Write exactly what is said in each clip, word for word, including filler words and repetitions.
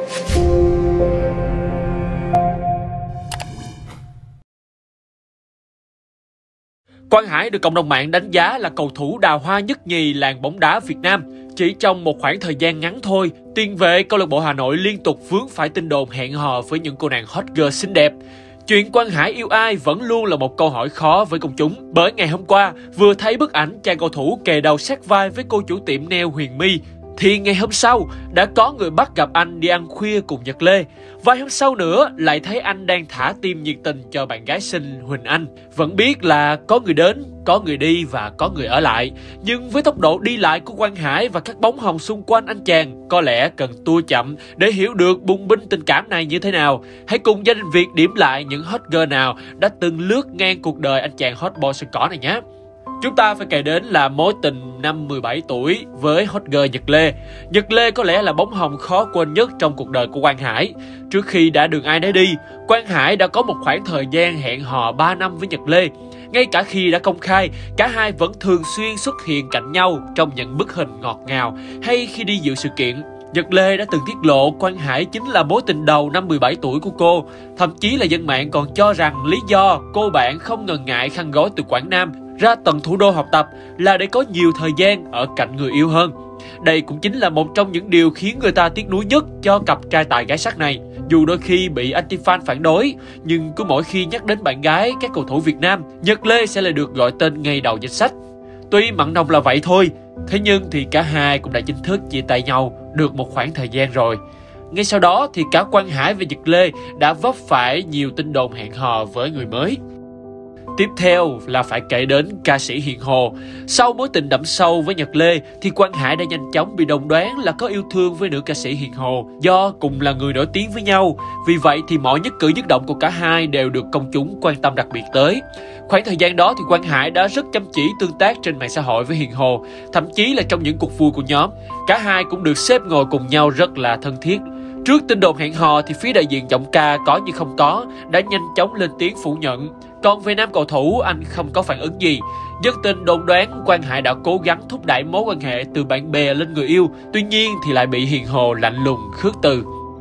Quang Hải được cộng đồng mạng đánh giá là cầu thủ đào hoa nhất nhì làng bóng đá Việt Nam. Chỉ trong một khoảng thời gian ngắn thôi, tiền vệ câu lạc bộ Hà Nội liên tục vướng phải tin đồn hẹn hò với những cô nàng hot girl xinh đẹp. Chuyện Quang Hải yêu ai vẫn luôn là một câu hỏi khó với công chúng. Bởi ngày hôm qua, vừa thấy bức ảnh chàng cầu thủ kề đầu sát vai với cô chủ tiệm nail Huyền My, thì ngày hôm sau đã có người bắt gặp anh đi ăn khuya cùng Nhật Lê. Vài hôm sau nữa lại thấy anh đang thả tim nhiệt tình cho bạn gái xinh Huỳnh Anh. Vẫn biết là có người đến, có người đi và có người ở lại. Nhưng với tốc độ đi lại của Quang Hải và các bóng hồng xung quanh anh chàng, có lẽ cần tua chậm để hiểu được bùng binh tình cảm này như thế nào. Hãy cùng gia đình Việt điểm lại những hot girl nào đã từng lướt ngang cuộc đời anh chàng hot boy sân cỏ này nhé. Chúng ta phải kể đến là mối tình năm mười bảy tuổi với hot girl Nhật Lê. Nhật Lê có lẽ là bóng hồng khó quên nhất trong cuộc đời của Quang Hải. Trước khi đã đường ai nấy đi, Quang Hải đã có một khoảng thời gian hẹn hò ba năm với Nhật Lê. Ngay cả khi đã công khai, cả hai vẫn thường xuyên xuất hiện cạnh nhau trong những bức hình ngọt ngào hay khi đi dự sự kiện. Nhật Lê đã từng tiết lộ Quang Hải chính là mối tình đầu năm mười bảy tuổi của cô. Thậm chí là dân mạng còn cho rằng lý do cô bạn không ngần ngại khăn gói từ Quảng Nam ra tận thủ đô học tập là để có nhiều thời gian ở cạnh người yêu hơn. Đây cũng chính là một trong những điều khiến người ta tiếc nuối nhất cho cặp trai tài gái sắc này. Dù đôi khi bị anti-fan phản đối, nhưng cứ mỗi khi nhắc đến bạn gái các cầu thủ Việt Nam, Nhật Lê sẽ lại được gọi tên ngay đầu danh sách. Tuy mặn nồng là vậy thôi, thế nhưng thì cả hai cũng đã chính thức chia tay nhau được một khoảng thời gian rồi. Ngay sau đó thì cả Quang Hải và Nhật Lê đã vấp phải nhiều tin đồn hẹn hò với người mới. Tiếp theo là phải kể đến ca sĩ Hiền Hồ. Sau mối tình đậm sâu với Nhật Lê thì Quang Hải đã nhanh chóng bị đồn đoán là có yêu thương với nữ ca sĩ Hiền Hồ do cùng là người nổi tiếng với nhau. Vì vậy thì mọi nhất cử nhất động của cả hai đều được công chúng quan tâm đặc biệt tới. Khoảng thời gian đó thì Quang Hải đã rất chăm chỉ tương tác trên mạng xã hội với Hiền Hồ. Thậm chí là trong những cuộc vui của nhóm, cả hai cũng được xếp ngồi cùng nhau rất là thân thiết. Trước tin đồn hẹn hò thì phía đại diện giọng ca Có Như Không Có đã nhanh chóng lên tiếng phủ nhận. Còn về nam cầu thủ, anh không có phản ứng gì. Dân tình đồn đoán Quang Hải đã cố gắng thúc đẩy mối quan hệ từ bạn bè lên người yêu, tuy nhiên thì lại bị Hiền Hồ lạnh lùng khước từ.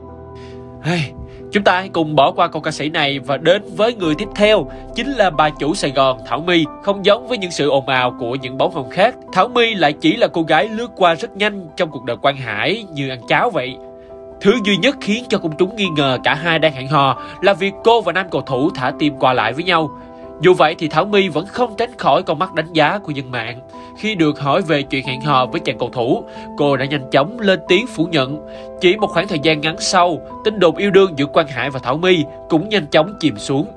Hey, chúng ta hãy cùng bỏ qua cô ca sĩ này và đến với người tiếp theo, chính là bà chủ Sài Gòn Thảo My. Không giống với những sự ồn ào của những bóng hồng khác, Thảo My lại chỉ là cô gái lướt qua rất nhanh trong cuộc đời Quang Hải như ăn cháo vậy. Thứ duy nhất khiến cho công chúng nghi ngờ cả hai đang hẹn hò là việc cô và nam cầu thủ thả tim qua lại với nhau. Dù vậy thì Thảo My vẫn không tránh khỏi con mắt đánh giá của dân mạng. Khi được hỏi về chuyện hẹn hò với chàng cầu thủ, cô đã nhanh chóng lên tiếng phủ nhận. Chỉ một khoảng thời gian ngắn sau, tin đồn yêu đương giữa Quang Hải và Thảo My cũng nhanh chóng chìm xuống.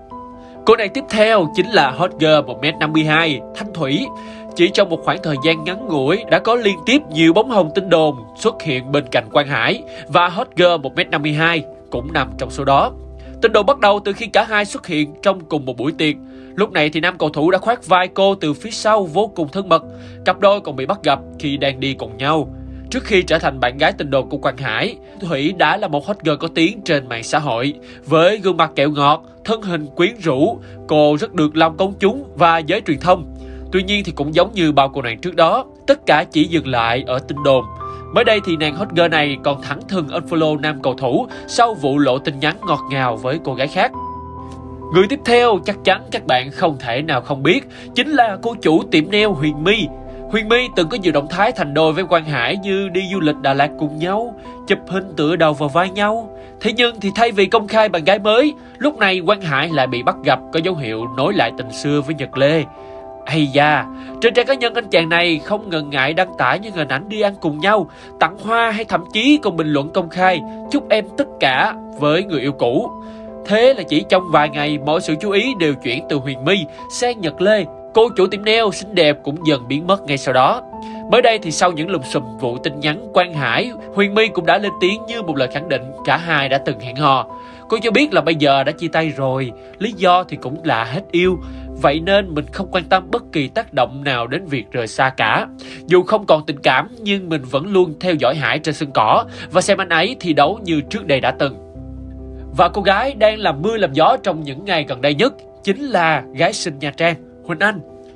Cô nàng tiếp theo chính là hot girl một mét năm mươi hai, Thanh Thủy. Chỉ trong một khoảng thời gian ngắn ngủi đã có liên tiếp nhiều bóng hồng tin đồn xuất hiện bên cạnh Quang Hải, và hot girl một mét năm mươi hai cũng nằm trong số đó. Tin đồn bắt đầu từ khi cả hai xuất hiện trong cùng một buổi tiệc. Lúc này thì nam cầu thủ đã khoác vai cô từ phía sau vô cùng thân mật. Cặp đôi còn bị bắt gặp khi đang đi cùng nhau. Trước khi trở thành bạn gái tin đồn của Quang Hải, Thủy đã là một hot girl có tiếng trên mạng xã hội. Với gương mặt kẹo ngọt, thân hình quyến rũ, cô rất được lòng công chúng và giới truyền thông. Tuy nhiên thì cũng giống như bao cô nàng trước đó, tất cả chỉ dừng lại ở tin đồn. Mới đây thì nàng hot girl này còn thẳng thừng unfollow nam cầu thủ sau vụ lộ tin nhắn ngọt ngào với cô gái khác. Người tiếp theo chắc chắn các bạn không thể nào không biết, chính là cô chủ tiệm nail Huyền My. Huyền My từng có nhiều động thái thành đôi với Quang Hải như đi du lịch Đà Lạt cùng nhau, chụp hình tựa đầu vào vai nhau. Thế nhưng thì thay vì công khai bạn gái mới, lúc này Quang Hải lại bị bắt gặp có dấu hiệu nối lại tình xưa với Nhật Lê. Ây da, trên trang cá nhân anh chàng này không ngần ngại đăng tải những hình ảnh đi ăn cùng nhau, tặng hoa hay thậm chí còn bình luận công khai chúc em tất cả với người yêu cũ. Thế là chỉ trong vài ngày, mọi sự chú ý đều chuyển từ Huyền My sang Nhật Lê. Cô chủ tiệm nail xinh đẹp cũng dần biến mất ngay sau đó. Mới đây thì sau những lùm xùm vụ tin nhắn Quang Hải, Huyền My cũng đã lên tiếng như một lời khẳng định cả hai đã từng hẹn hò. Cô cho biết là bây giờ đã chia tay rồi, lý do thì cũng là hết yêu. Vậy nên mình không quan tâm bất kỳ tác động nào đến việc rời xa cả. Dù không còn tình cảm nhưng mình vẫn luôn theo dõi Hải trên sân cỏ và xem anh ấy thi đấu như trước đây đã từng. Và cô gái đang làm mưa làm gió trong những ngày gần đây nhất chính là gái xinh Nha Trang, Huỳnh Anh.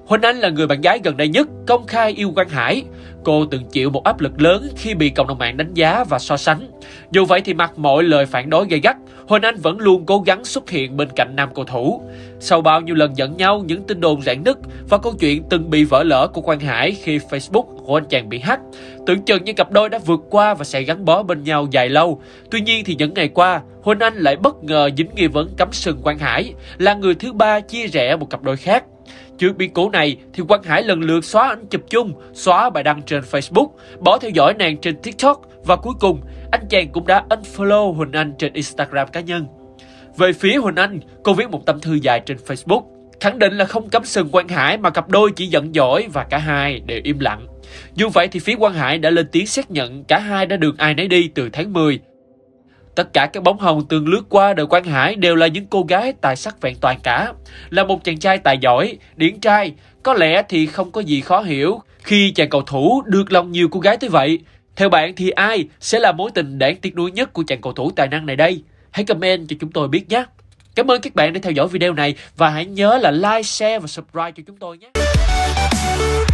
Huỳnh Anh là người bạn gái gần đây nhất công khai yêu Quang Hải. Cô từng chịu một áp lực lớn khi bị cộng đồng mạng đánh giá và so sánh. Dù vậy thì mặc mọi lời phản đối gay gắt, Huỳnh Anh vẫn luôn cố gắng xuất hiện bên cạnh nam cầu thủ. Sau bao nhiêu lần giận nhau, những tin đồn rạn nứt và câu chuyện từng bị vỡ lỡ của Quang Hải khi Facebook của anh chàng bị hack, tưởng chừng như cặp đôi đã vượt qua và sẽ gắn bó bên nhau dài lâu. Tuy nhiên thì những ngày qua, Huỳnh Anh lại bất ngờ dính nghi vấn cắm sừng Quang Hải, là người thứ ba chia rẽ một cặp đôi khác. Trước biến cố này thì Quang Hải lần lượt xóa ảnh chụp chung, xóa bài đăng trên Facebook, bỏ theo dõi nàng trên TikTok và cuối cùng anh chàng cũng đã unfollow Huỳnh Anh trên Instagram cá nhân. Về phía Huỳnh Anh, cô viết một tâm thư dài trên Facebook, khẳng định là không cắm sừng Quang Hải mà cặp đôi chỉ giận dỗi và cả hai đều im lặng. Dù vậy thì phía Quang Hải đã lên tiếng xác nhận cả hai đã được ai nấy đi từ tháng mười. Tất cả các bóng hồng từng lướt qua đời Quang Hải đều là những cô gái tài sắc vẹn toàn cả. Là một chàng trai tài giỏi, điển trai, có lẽ thì không có gì khó hiểu khi chàng cầu thủ được lòng nhiều cô gái tới vậy. Theo bạn thì ai sẽ là mối tình đáng tiếc nuối nhất của chàng cầu thủ tài năng này đây? Hãy comment cho chúng tôi biết nhé! Cảm ơn các bạn đã theo dõi video này và hãy nhớ là like, share và subscribe cho chúng tôi nhé!